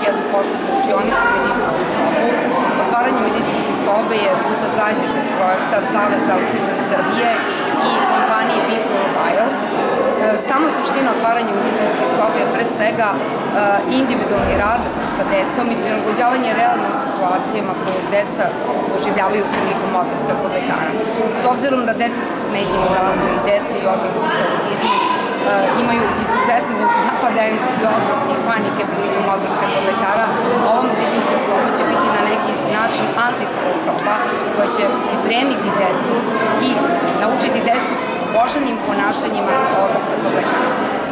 jednu posebnu učionicu, medicinsku sobu. Otvaranje medicinske sobe je rezultat zajedničkog projekta Saveza Autizam Srbije i kompanije VIP Mobile. Sama suština otvaranja medicinske sobe je pre svega individualni rad sa decom i prilagođavanje realnim situacijama koje deca doživljavaju prilikom odlaska kod lekara. S obzirom da deca sa smetnjama u razvoju i deca i odrasli sa autizmom imaju izuzetnu napadencioznost i panike prilikom odlaska kod lekara, ova medicinska soba će biti na neki način antistres soba koja će pripremiti decu i naučiti decu poželjnim ponašanjima odlaska kod lekara.